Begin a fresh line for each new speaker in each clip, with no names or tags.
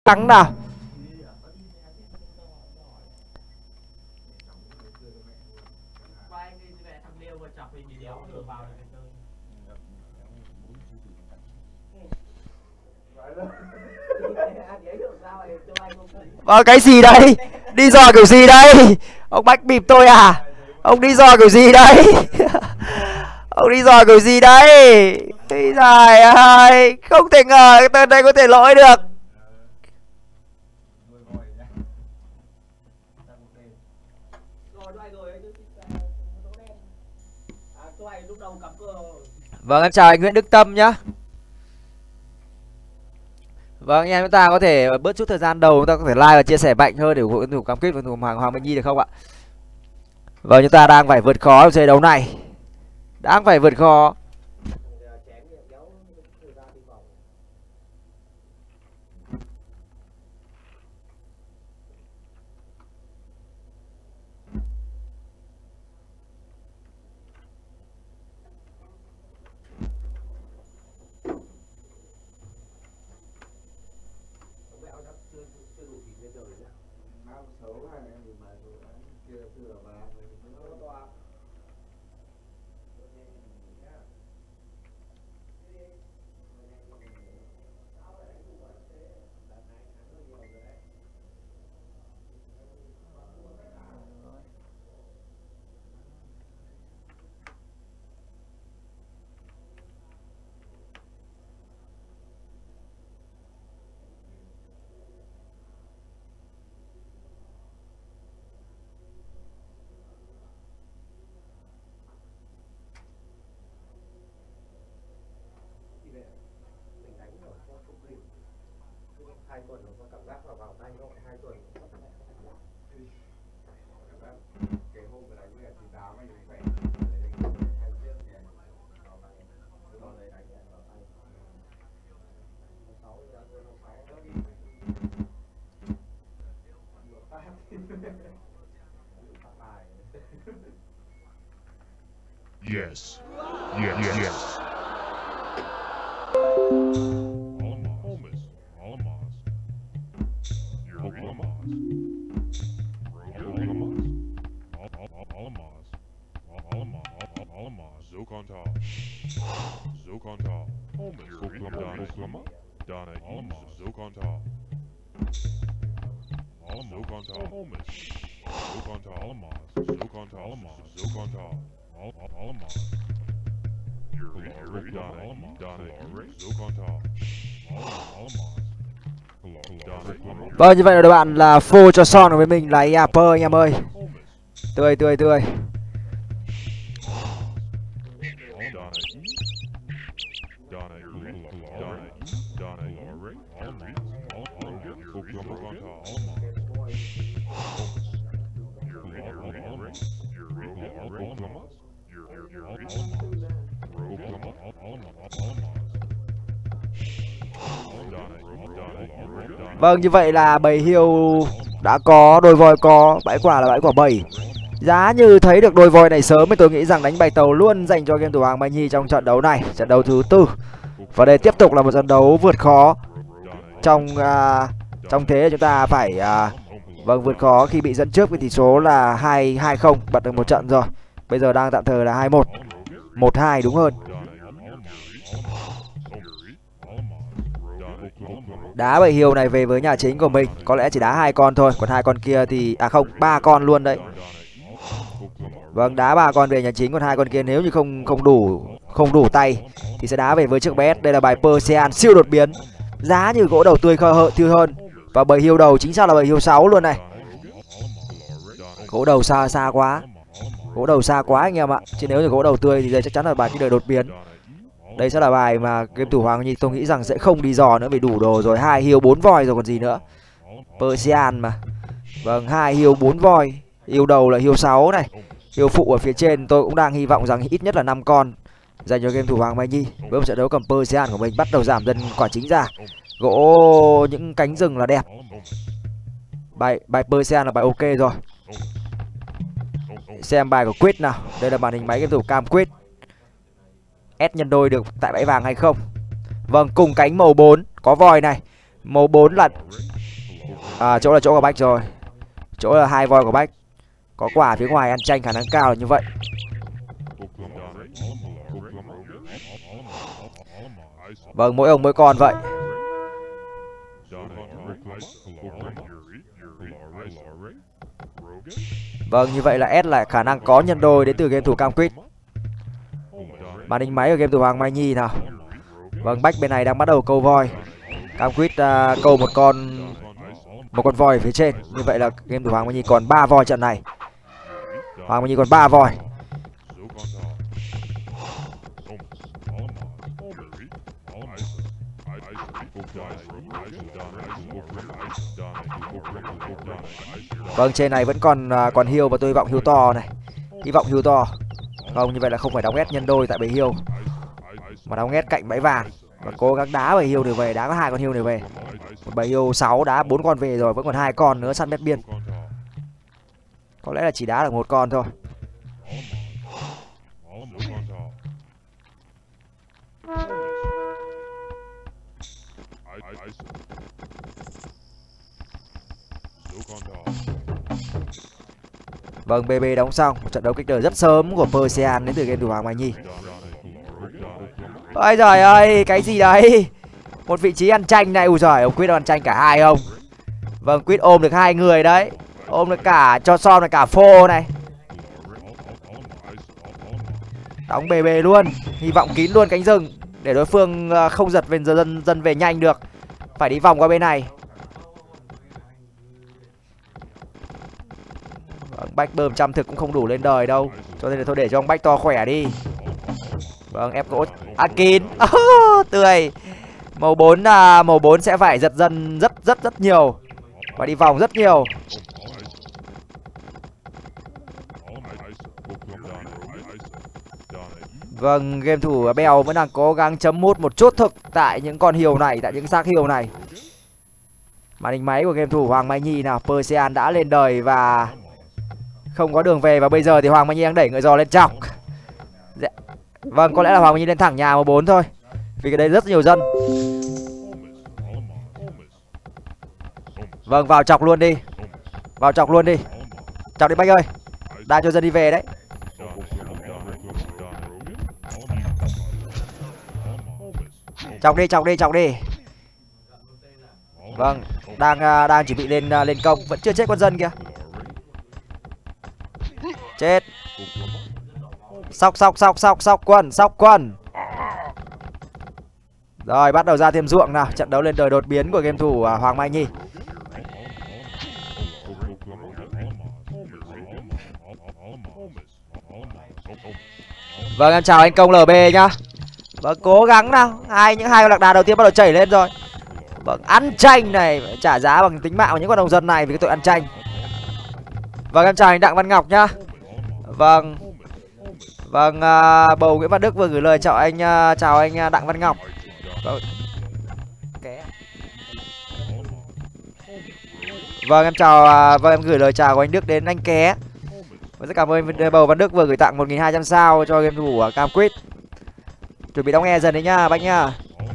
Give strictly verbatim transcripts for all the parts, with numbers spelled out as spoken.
trắng nào. Ờ, cái gì đấy? Đi dò kiểu gì đây? Ông bách bịp tôi à? Ông đi dò kiểu gì đấy? Ông đi dò kiểu gì đấy? Cái dài ơi, không thể ngờ cái tên này có thể lỗi được. Vâng, em chào anh Nguyễn Đức Tâm nhá. Vâng, anh em chúng ta có thể bớt chút thời gian đầu, chúng ta có thể like và chia sẻ mạnh hơn để ủng hộ tuyển thủ cam kết với tuyển thủ Hoàng Hoàng Minh Nhi được không ạ? Vâng, chúng ta đang phải vượt khó ở trận đấu này. Đang phải vượt khó.
Yes. Yes. Yes. Yes. Holmes. Alamos. You're Alamos. Alamos. Alamos. Alamos. Alamos. Zokontal. Zokontal. Holmes. You're Donna. Donna. Alamos. Zokontal. Alamos. Zokontal. Holmes. Zokontal. Alamos. Zokontal. Alamos. Zokontal. Alamos. You're Donna. Donna. Zokontal.
Vâng, như vậy là các bạn là phô cho son với mình là Yapper anh em ơi. Tươi tươi tươi. Vâng, như vậy là bầy hiêu đã có đôi voi có, bãi quả là bãi quả bảy. Giá như thấy được đôi voi này sớm thì tôi nghĩ rằng đánh bài tàu luôn dành cho game thủ Hoàng Minh Nhi trong trận đấu này, trận đấu thứ tư. Và đây tiếp tục là một trận đấu vượt khó. Trong uh, trong thế chúng ta phải uh, vâng vượt khó khi bị dẫn trước với tỷ số là hai hai không, bật được một trận rồi. Bây giờ đang tạm thời là hai một. một hai đúng hơn. Đá bầy hiêu này về với nhà chính của mình có lẽ chỉ đá hai con thôi, còn hai con kia thì à không, ba con luôn đấy. Vâng, đá ba con về nhà chính, còn hai con kia nếu như không không đủ không đủ tay thì sẽ đá về với chiếc bé. Đây là bài Persian siêu đột biến. Giá như gỗ đầu tươi khơi hợt tươi hơn. Và bầy hiêu đầu chính xác là bầy hiêu sáu luôn này. Gỗ đầu xa xa quá. Gỗ đầu xa quá anh em ạ. Chứ nếu như gỗ đầu tươi thì đây chắc chắn là bài cái đời đột biến. Đây sẽ là bài mà game thủ Hoàng Nhi tôi nghĩ rằng sẽ không đi dò nữa vì đủ đồ rồi. Hai hiêu bốn voi rồi còn gì nữa. Persian mà. Vâng, hai hiêu bốn voi. Hiêu đầu là hiêu sáu này. Hiêu phụ ở phía trên tôi cũng đang hy vọng rằng ít nhất là năm con dành cho game thủ Hoàng Minh Nhi. Với một trận đấu cầm Persian của mình bắt đầu giảm dần quả chính ra. Gỗ những cánh rừng là đẹp. Bài bài Persian là bài ok rồi. Xem bài của Quýt nào. Đây là màn hình máy game thủ cam Quýt. S nhân đôi được tại bãi vàng hay không? Vâng, cùng cánh màu bốn có voi này. Màu bốn là À, chỗ là chỗ của Bách rồi. Chỗ là hai voi của Bách. Có quả phía ngoài ăn tranh khả năng cao là như vậy. Vâng, mỗi ông mỗi con vậy. Vâng, như vậy là S lại khả năng có nhân đôi đến từ game thủ Cam Quýt. Màn hình máy ở game thủ Hoàng Mai Nhi nào. Vâng, Bách bên này đang bắt đầu câu voi. Cam Quýt uh, câu một con một con voi phía trên. Như vậy là game thủ Hoàng Mai Nhi còn ba voi trận này. Hoàng Mai Nhi còn ba voi. Vâng, trên này vẫn còn uh, còn hiêu và tôi hy vọng hiêu to này. Hy vọng hiêu to. Không, như vậy là không phải đóng ghét nhân đôi tại bầy hiêu, mà đóng ghét cạnh bẫy vàng. Và cố gắng đá bầy hiêu để về, đá có hai con hiêu để về. Một bầy hiêu sáu đá bốn con về rồi, vẫn còn hai con nữa săn mét biên. Có lẽ là chỉ đá được một con thôi. Vâng, bê bê đóng xong. Trận đấu kích đời rất sớm của Persean đến từ game thủ Hoàng Mai Nhi. Ôi giời ơi, cái gì đấy? Một vị trí ăn tranh này. Ui giời, ông Quýt ăn tranh cả hai không? Vâng, Quýt ôm được hai người đấy. Ôm được cả cho son, cả phô này. Đóng bê bê luôn. Hy vọng kín luôn cánh rừng để đối phương không giật về dân dân về nhanh được. Phải đi vòng qua bên này. Bách bơm trăm thực cũng không đủ lên đời đâu, cho nên là thôi để cho ông Bách to khỏe đi. Vâng, ép gỗ à, kín. Oh, tươi. Màu bốn à, màu bốn sẽ phải giật dân rất rất rất nhiều và đi vòng rất nhiều. Vâng, game thủ Bèo vẫn đang cố gắng chấm mút một chút thực tại những con hiêu này, tại những xác hiêu này. Màn hình máy của game thủ Hoàng Mai Nhi nào. Persean đã lên đời và không có đường về, và bây giờ thì Hoàng Mai Nhi đang đẩy ngựa giò lên chọc. Dạ. Vâng, có lẽ là Hoàng Mai Nhi lên thẳng nhà màu bốn thôi, vì cái đấy rất nhiều dân. Vâng, vào chọc luôn đi. Vào chọc luôn đi. Chọc đi Bách ơi. Đa cho dân đi về đấy. Chọc đi, chọc đi, chọc đi. Vâng, đang đang chuẩn bị lên lên công, vẫn chưa chết con dân kìa. Chết. Sóc sóc sóc sóc sóc quân, sóc quân. Rồi, bắt đầu ra thêm ruộng nào. Trận đấu lên đời đột biến của game thủ uh, Hoàng Mai Nhi. Vâng, em chào anh Công lờ bê nhá. Vâng, cố gắng nào. Hai những hai con lạc đà đầu tiên bắt đầu chảy lên rồi. Vâng, ăn tranh này trả giá bằng tính mạng của những con nông dân này vì cái tội ăn tranh. Vâng, em chào anh Đặng Văn Ngọc nhá. Vâng. Vâng, uh, bầu Nguyễn Văn Đức vừa gửi lời chào anh uh, chào anh uh, Đặng Văn Ngọc. Vâng. Vâng, em chào uh, vâng em gửi lời chào của anh Đức đến anh Ké. Vâng, rất cảm ơn bầu Văn Đức vừa gửi tặng một nghìn hai trăm sao cho game thủ uh, Cam Quýt. Chuẩn bị đóng nghe dần đấy nhá, Bách nhá.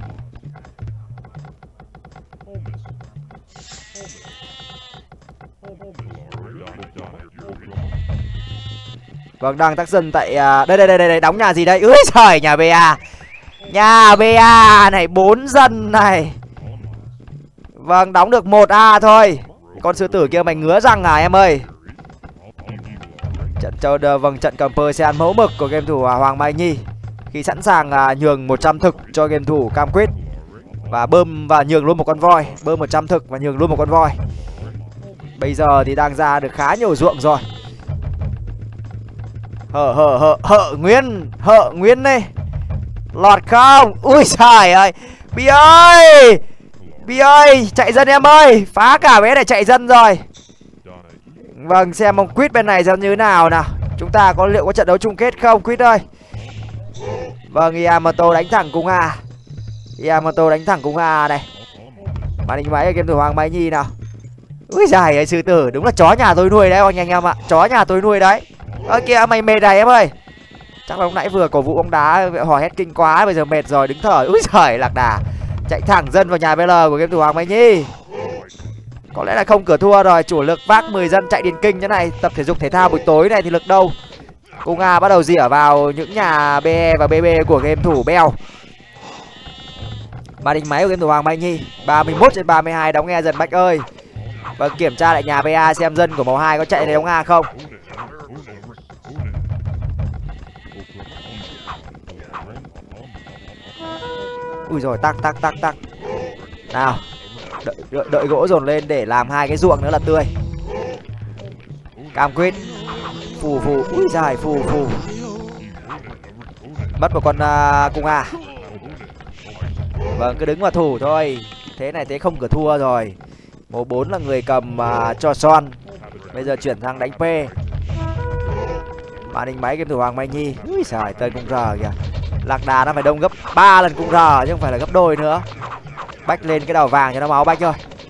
Vâng, đang tác dân tại uh, đây, đây đây đây đóng nhà gì đây? Ui trời, nhà bê a. Nhà bê a này, bốn dân này. Vâng, đóng được một A thôi. Con sư tử kia mày ngứa răng à em ơi. Trận châu vâng trận cầm Persean mẫu mực của game thủ uh, Hoàng Mai Nhi khi sẵn sàng uh, nhường một trăm thực cho game thủ Cam Quýt và bơm và nhường luôn một con voi, bơm một trăm thực và nhường luôn một con voi. Bây giờ thì đang ra được khá nhiều ruộng rồi. Hở hở hở hở Nguyên, hở Nguyên này. Lọt không? Ui trời ơi. Bi ơi. Bi ơi, chạy dân em ơi. Phá cả bé này chạy dân rồi. Vâng, xem ông Quýt bên này xem như thế nào nào. Chúng ta có liệu có trận đấu chung kết không Quýt ơi? Vâng, Yamato đánh thẳng cùng A. Yamato đánh thẳng cùng A này. Màn hình máy ở game thủ Hoàng Mai Nhi nào. Ui giời ơi, sư tử đúng là chó nhà tôi nuôi đấy anh anh em ạ. Chó nhà tôi nuôi đấy. Ơ kìa, mày mệt này em ơi. Chắc là lúc nãy vừa cổ vũ bóng đá hò hét kinh quá, bây giờ mệt rồi đứng thở. Úi giời, lạc đà chạy thẳng dân vào nhà bê lờ của game thủ Hoàng Mai Nhi. Có lẽ là không cửa thua rồi. Chủ lực vác mười dân chạy điền kinh thế này, tập thể dục thể thao buổi tối này thì lực đâu. Cung A bắt đầu rỉa vào những nhà bê e và bê bê của game thủ Bell. Màn hình máy của game thủ Hoàng Mai Nhi. ba mươi mốt trên ba mươi hai đóng nghe dần Bách ơi. Và kiểm tra lại nhà bê a xem dân của màu hai có chạy đến đóng A không. Ui rồi tắc tắc tắc tắc. Nào, đợi, đợi, đợi gỗ dồn lên để làm hai cái ruộng nữa là tươi. Cam quyết. Phù phù, ui dài phù phù. Mất một con uh, cung A. Vâng, cứ đứng mà thủ thôi. Thế này thế không cửa thua rồi. Màu bốn là người cầm uh, cho son. Bây giờ chuyển sang đánh P. Màn hình máy game thủ Hoàng Mai Nhi. Ui giời, tên cung R kìa. Lạc đà nó phải đông gấp ba lần cung R chứ không phải là gấp đôi nữa. Bách lên cái đầu vàng cho nó máu Bách thôi.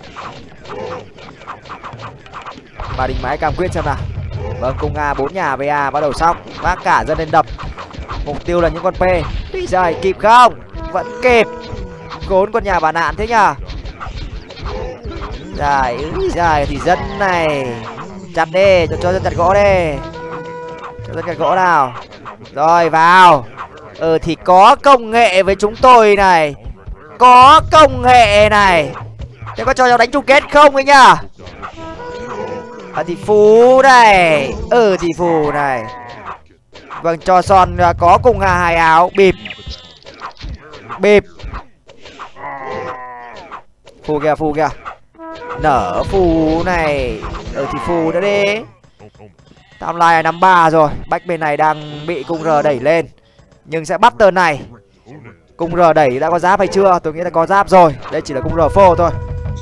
Màn hình máy cam quyết xem nào. Vâng, cung A bốn nhà vê a bắt đầu xong. Vác cả dân lên đập. Mục tiêu là những con P. Ui giời, kịp không? Vẫn kịp. Khốn con nhà bà nạn thế nhờ. Dài, ui giời, thì dân này chặt đi, cho, cho dân chặt gỗ đi. Cho dân chặt gỗ nào. Rồi vào. Ừ thì có công nghệ với chúng tôi này. Có công nghệ này. Thế có cho cháu đánh chung kết không ấy nhá. À thì phú này. Ừ thì phù này. Vâng, cho son có cùng hà hai áo. Bịp. Bịp. Phù kìa, phù kìa. Nở phù này. Ừ thì phù nữa đi. Timeline năm ba rồi. Bách bên này đang bị cung R đẩy lên. Nhưng sẽ bắt turn này. Cung R đẩy đã có giáp hay chưa? Tôi nghĩ là có giáp rồi. Đây chỉ là cung R phô thôi.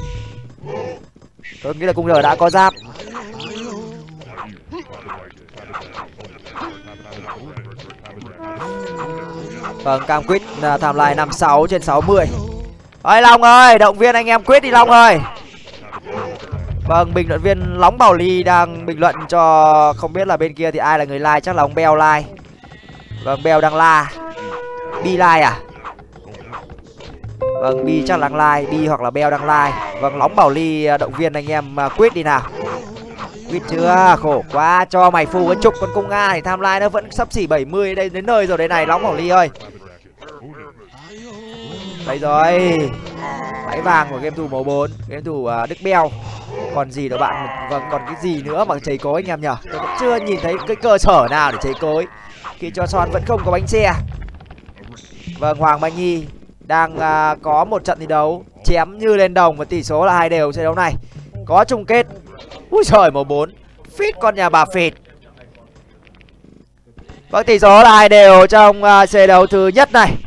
Tôi nghĩ là cung R đã có giáp. Vâng, cam quýt timeline năm sáu trên sáu mươi. Ơi Long ơi, động viên anh em quyết đi Long ơi. Vâng, bình luận viên Lóng Bảo Ly đang bình luận cho không biết là bên kia thì ai là người like, chắc là ông Bell like. Vâng, Bell đang la. Bi like à? Vâng, Bi chắc là đang like, Bi hoặc là Bell đang like. Vâng, Lóng Bảo Ly động viên anh em quyết đi nào. Quyết chưa? Khổ quá, cho mày phù cái chục con cung A thì timeline nó vẫn sắp xỉ bảy mươi đây đến nơi rồi đây này Lóng Bảo Ly ơi. Đây rồi. Máy vàng của game thủ màu bốn, game thủ uh, Đức Bell. Còn gì đâu bạn. Vâng, còn cái gì nữa mà cháy cối anh em nhở? Tôi vẫn chưa nhìn thấy cái cơ sở nào để cháy cối khi cho son vẫn không có bánh xe. Vâng, Hoàng Mai Nhi đang uh, có một trận thi đấu chém như lên đồng và tỷ số là hai đều trận đấu này. Có chung kết. Úi trời, màu bốn fit con nhà bà phịt. Vâng, tỷ số là hai đều trong uh, trận đấu thứ nhất này.